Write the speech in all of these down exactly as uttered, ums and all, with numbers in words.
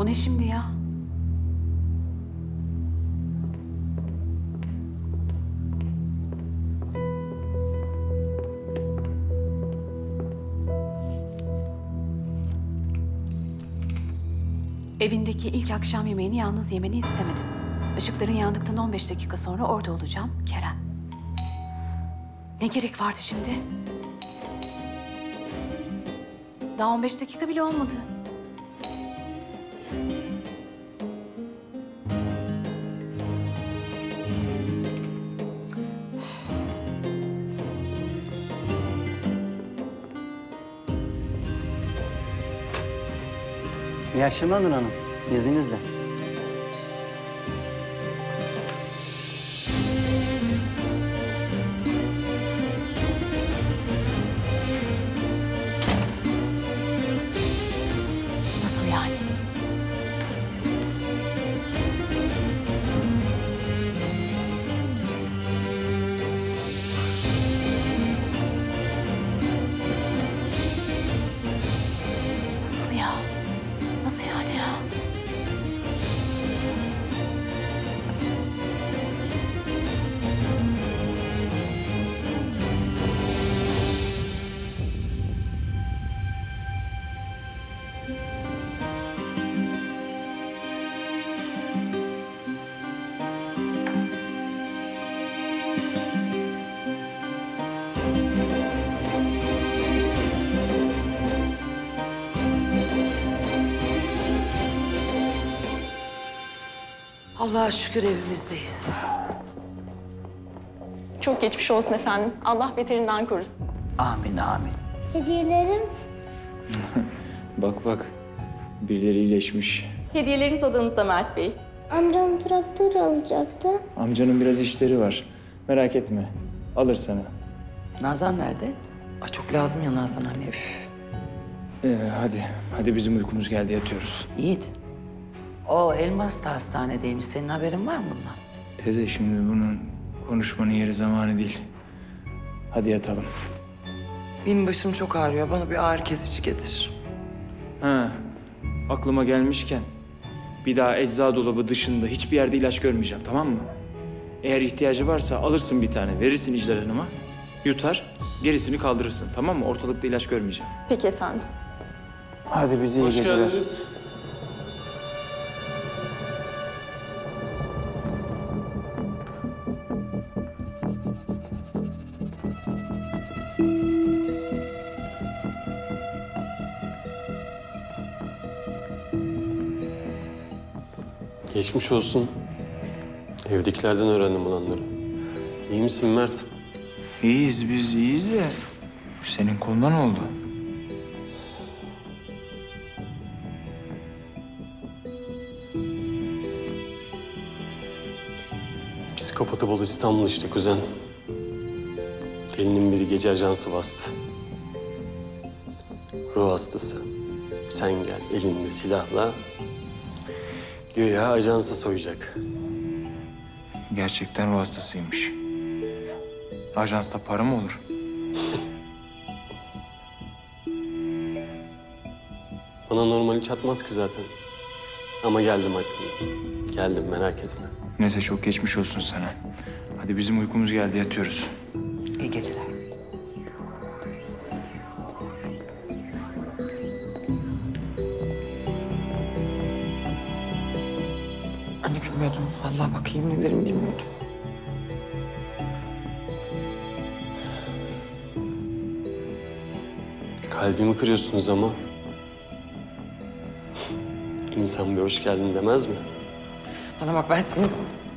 Bu ne şimdi ya? Evindeki ilk akşam yemeğini yalnız yemeni istemedim. Işıkların yandıktan on beş dakika sonra orada olacağım, Kerem. Ne gerek vardı şimdi? Daha on beş dakika bile olmadı. İyi akşamlar Nur Hanım. İzninizle. Nasıl yani? Nasıl ya? Nasıl yani ya? Allah'a şükür evimizdeyiz. Çok geçmiş olsun efendim. Allah beterinden korusun. Amin, amin. Hediyelerim Bak bak, birileri iyileşmiş. Hediyeleriniz odanızda Mert Bey. amcam traktör alacaktı. Amcanın biraz işleri var. Merak etme, alır sana. Nazan nerede? Ay çok lazım ya Nazan anne. Üf. Ee, hadi, hadi bizim uykumuz geldi, yatıyoruz. Yiğit. O Elmas da hastanedeymiş. Senin haberin var mı bundan? Teyze, şimdi bunun konuşmanın yeri zamanı değil. Hadi yatalım. Benim başım çok ağrıyor. Bana bir ağrı kesici getir. Ha, aklıma gelmişken bir daha ecza dolabı dışında hiçbir yerde ilaç görmeyeceğim, tamam mı? Eğer ihtiyacı varsa alırsın bir tane, verirsin İclal Hanım'a. Yutar, gerisini kaldırırsın, tamam mı? Ortalıkta ilaç görmeyeceğim. Peki efendim. Hadi bize iyi geceler. Geçmiş olsun. Evdekilerden öğrendim olanları. İyi misin Mert? İyiyiz biz, iyiyiz de senin koluna ne oldu? Psikopatı bol İstanbul işte kuzen. Elinin biri gece ajansı bastı. Ruh hastası. Sen gel elinde silahla. Güya ajansı soyacak. Gerçekten ruh hastasıymış. Ajansta para mı olur? Bana normali çatmaz ki zaten. Ama geldim aklıma. Geldim merak etme. Neyse, çok geçmiş olsun sana. Hadi bizim uykumuz geldi, yatıyoruz. İyi geceler. Anne bilmiyordum. Vallahi bak yemin ederim bilmiyordum. Kalbimi kırıyorsunuz ama. İnsan bir hoş geldin demez mi? Bana bak ben seni...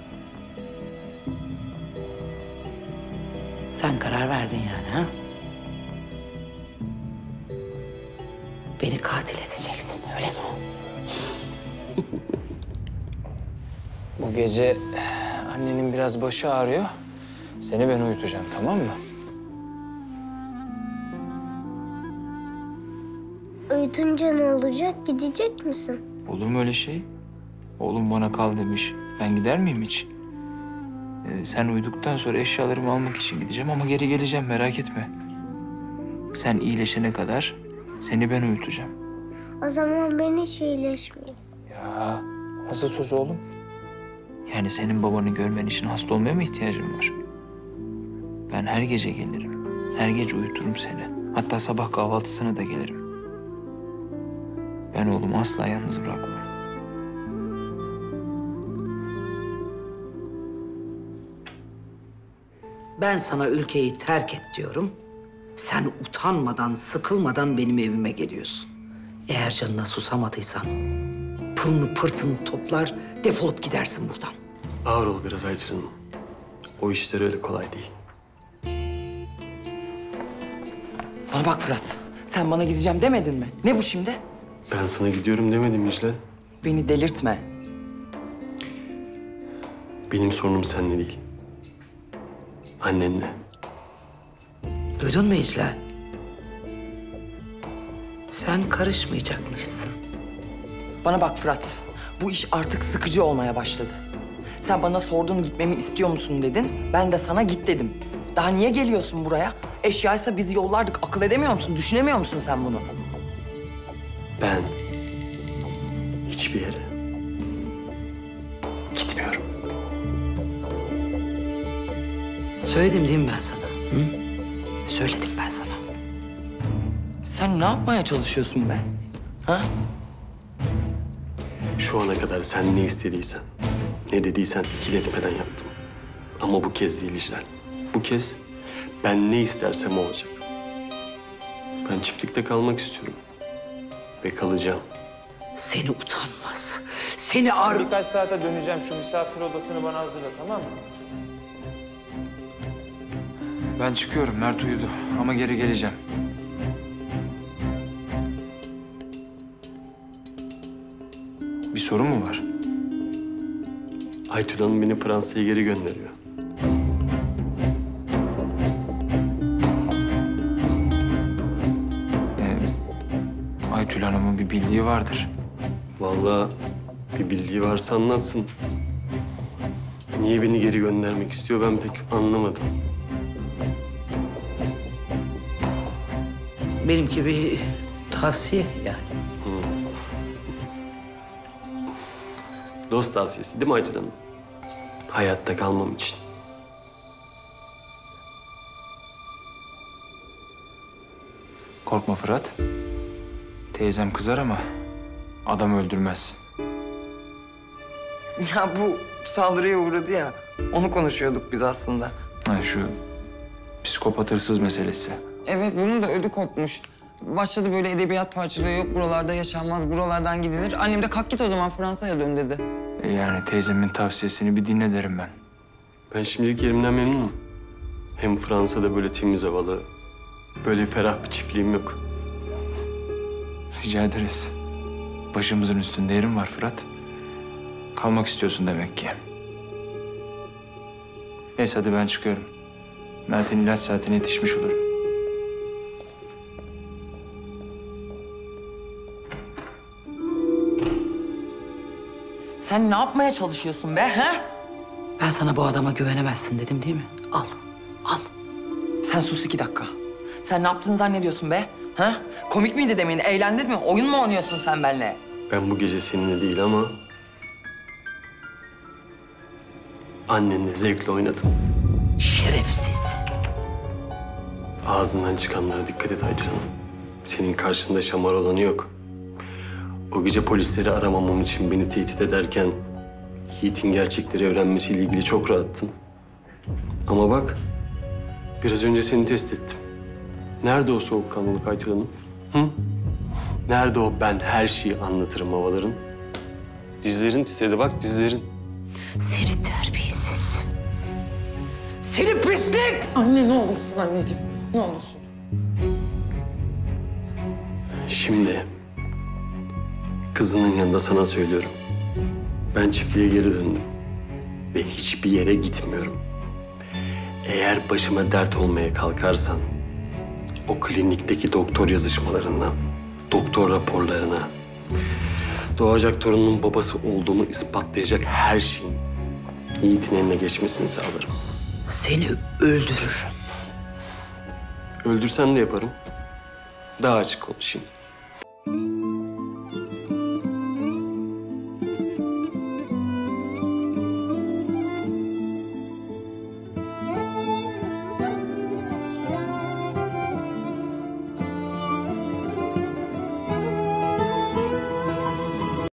Sen karar verdin yani ha? Beni katil edeceksin öyle mi? Bu gece annenin biraz başı ağrıyor. Seni ben uyutacağım, tamam mı? Uyutunca ne olacak? Gidecek misin? Olur mu öyle şey? Oğlum bana kal demiş. Ben gider miyim hiç? Ee, sen uyuduktan sonra eşyalarımı almak için gideceğim ama geri geleceğim, merak etme. Sen iyileşene kadar seni ben uyutacağım. O zaman ben hiç iyileşmeyeyim. Ya Ya nasıl söz oğlum? Yani senin babanı görmen için hasta olmaya mı ihtiyacın var? Ben her gece gelirim. Her gece uyuturum seni. Hatta sabah kahvaltısına da gelirim. Ben oğlumu asla yalnız bırakmam. Ben sana ülkeyi terk et diyorum. Sen utanmadan, sıkılmadan benim evime geliyorsun. Eğer canına susamadıysan pılını pırtını toplar, defolup gidersin buradan. Ağır ol biraz Aytül Hanım. O işler öyle kolay değil. Bana bak Fırat. Sen bana gideceğim demedin mi? Ne bu şimdi? Ben sana gidiyorum demedim İclal. Beni delirtme. Benim sorunum seninle değil. Annenle. Duydun mu İclal? Sen karışmayacakmışsın. Bana bak Fırat. Bu iş artık sıkıcı olmaya başladı. Sen bana sordun gitmemi istiyor musun dedin. Ben de sana git dedim. Daha niye geliyorsun buraya? Eşyaysa bizi yollardık. Akıl edemiyor musun? Düşünemiyor musun sen bunu? Ben hiçbir yere gitmiyorum. Söyledim değil mi ben sana? Hı? Söyledim ben sana. Sen ne yapmaya çalışıyorsun be? Ha? Şu ana kadar sen ne istediysen, ne dediysen ikiletmeden yaptım. Ama bu kez değil İclal. Bu kez ben ne istersem o olacak. Ben çiftlikte kalmak istiyorum. Ve kalacağım. Seni utanmaz. Seni ar... Birkaç saate döneceğim. Şu misafir odasını bana hazırla, tamam mı? Ben çıkıyorum. Mert uyudu ama geri geleceğim. Bir sorun mu var? Aytül Hanım beni Fransa'ya geri gönderiyor. Ee, Aytül Hanım'ın bir bildiği vardır. Vallahi bir bildiği varsa anlatsın. Niye beni geri göndermek istiyor ben pek anlamadım. Benimki bir tavsiye yani. Dost tavsiyesi değil mi Aytül Hanım? Hayatta kalmam için. Korkma Fırat. Teyzem kızar ama adam öldürmez. Ya bu saldırıya uğradı ya. Onu konuşuyorduk biz aslında. Ha, şu psikopat hırsız meselesi. Evet, bunun da ödü kopmuş. Başladı böyle edebiyat parçalığı, yok buralarda yaşanmaz, buralardan gidilir. Annem de kalk git o zaman Fransa'ya dön dedi. E yani teyzemin tavsiyesini bir dinle derim ben. Ben şimdilik yerimden memnunum. Hem Fransa'da böyle temiz havalı, böyle ferah bir çiftliğim yok. Rica ederiz. Başımızın üstünde yerim var Fırat. Kalmak istiyorsun demek ki. Neyse hadi ben çıkıyorum. Mert'in ilaç saatine yetişmiş olurum. Sen ne yapmaya çalışıyorsun be, ha? Ben sana bu adama güvenemezsin dedim değil mi? Al, al. Sen sus iki dakika. Sen ne yaptığını zannediyorsun be, ha? Komik miydi demin, eğlendin mi? Oyun mu oynuyorsun sen benimle? Ben bu gece seninle değil ama... annenle zevkle oynadım. Şerefsiz. Ağzından çıkanlara dikkat et Aytül Hanım. Senin karşında şamar olanı yok. O gece polisleri aramamam için beni tehdit ederken... Yiğit'in gerçekleri öğrenmesiyle ilgili çok rahattın. Ama bak, biraz önce seni test ettim. Nerede o soğukkanlılık Aytül Hanım? Hı? Nerede o ben her şeyi anlatırım havaların? Dizlerin titredi bak dizlerin. Seni terbiyesiz. Seni pislik! Anne ne olursun anneciğim, ne olursun. Şimdi kızının yanında sana söylüyorum. Ben çiftliğe geri döndüm. Ve hiçbir yere gitmiyorum. Eğer başıma dert olmaya kalkarsan... o klinikteki doktor yazışmalarına, doktor raporlarına... doğacak torunun babası olduğumu ispatlayacak her şeyin... Yiğit'in eline geçmesini sağlarım. Seni öldürürüm. Öldürsen de yaparım. Daha açık konuşayım.